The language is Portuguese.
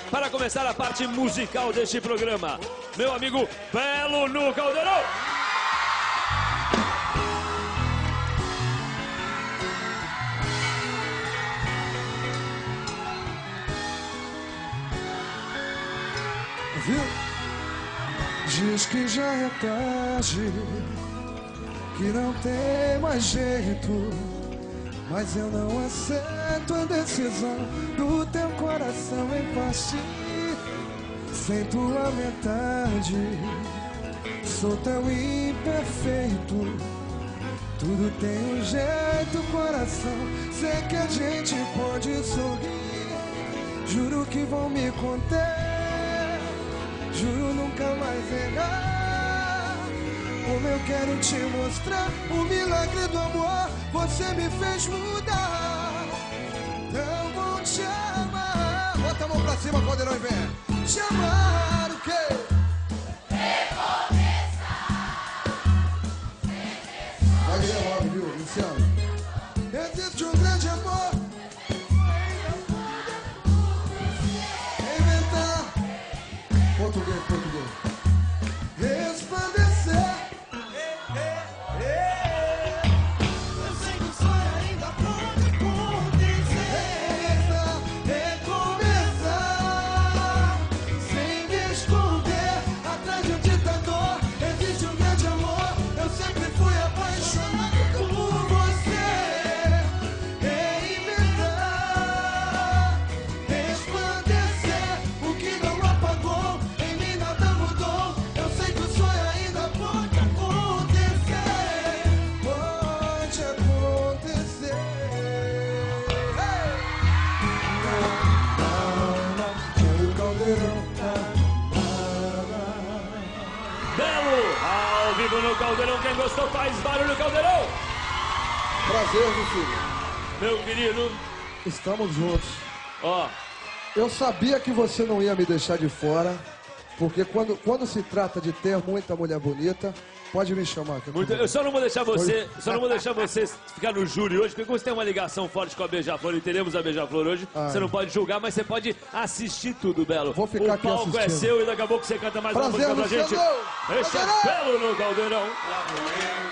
para começar a parte musical deste programa. Meu amigo Belo no Caldeirão. Viu? Diz que já é tarde, que não tem mais jeito, mas eu não aceito a decisão do teu coração em partir sem tua metade. Sou tão imperfeito, tudo tem um jeito, coração. Sei que a gente pode sorrir, juro que vou me conter, juro nunca mais errar. Como eu quero te mostrar o milagre do amor, você me fez mudar. Não vou te amar. Bota a mão pra cima, Caldeirão, e vem. Te amar o quê? Vai ganhar logo, viu, Luciano? Existe um grande amor. Inventar. Português. Resplandecer. Eu sei que o sonho ainda pode acontecer. Recomeçar sem me esconder atrás de um ditador. Existe um grande amor. Eu sempre fui apaixonado por você. Reinventar, resplandecer o que não apagou. Em mim nada mudou. Eu sei que o sonho ainda pode acontecer. Pode acontecer. O Caldeirão. Belo, ao vivo no Caldeirão. Quem gostou faz barulho no Caldeirão. Prazer, meu filho. Meu querido, Estamos juntos. ó, Eu sabia que você não ia me deixar de fora, porque quando se trata de ter muita mulher bonita, pode me chamar. eu só não vou deixar você, ficar no júri hoje, porque como você tem uma ligação forte com a Beija-Flor e teremos a Beija-Flor hoje, você não pode julgar, mas você pode assistir tudo, Belo. Vou ficar aqui O palco é assistindo. seu e daqui a pouco você canta mais uma Prazer, música pra gente. Luciano! Este é Belo no Caldeirão.